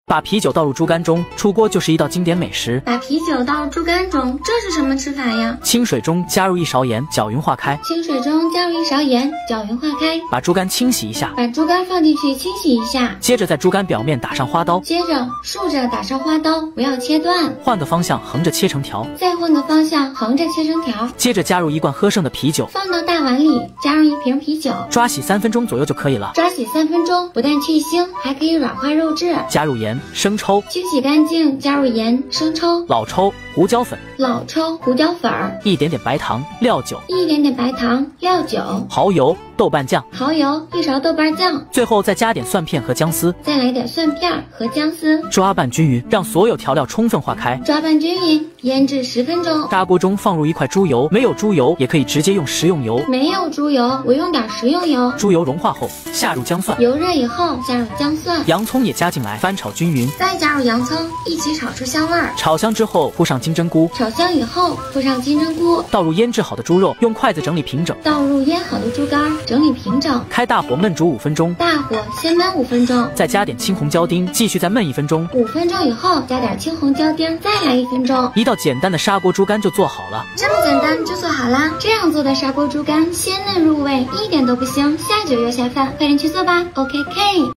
把啤酒倒入猪肝中，出锅就是一道经典美食。 把啤酒倒入猪肝中，这是什么吃法呀？ 清水中加入1勺盐，搅匀化开。 清水中加入1勺盐，搅匀化开。 把猪肝清洗一下， 把猪肝放进去清洗一下。 接着在猪肝表面打上花刀， 接着竖着打上花刀，不要切断。 换个方向横着切成条， 再换个方向横着切成条。 接着加入1罐喝剩的啤酒， 放到大碗里，加入1瓶啤酒， 抓洗3分钟左右就可以了。 抓洗3分钟，不但去腥，还可以软化肉质。 加入盐、生抽， 清洗干净，加入盐、生抽、 老抽、胡椒粉、 胡椒粉 ，1点点白糖、料酒 ，1点点白糖、料酒， 蚝油、豆瓣酱， 1勺豆瓣酱， 最后再加点蒜片和姜丝， 再来点蒜片和姜丝， 抓拌均匀，让所有调料充分化开。 抓拌均匀，腌制10分钟。 砂锅中放入1块猪油，没有猪油也可以直接用食用油。 没有猪油，我用点食用油。 猪油融化后，下入姜蒜， 油热以后加入姜蒜， 洋葱也加进来，翻炒均匀， 再加入洋葱，一起炒出香味儿。 炒香之后铺上金针菇， 炒香以后铺上金针菇， 倒入腌制好的猪肉，用筷子整理平整， 倒入腌好的猪肝，整理平整， 开大火焖煮5分钟， 大火先焖5分钟， 再加点青红椒丁，继续再焖1分钟。 5分钟以后加点青红椒丁，再来1分钟。 一道简单的砂锅猪肝就做好了。 这么简单就做好啦！这样做的砂锅猪肝鲜嫩入味，一点都不腥，下酒又下饭，快点去做吧。OKK。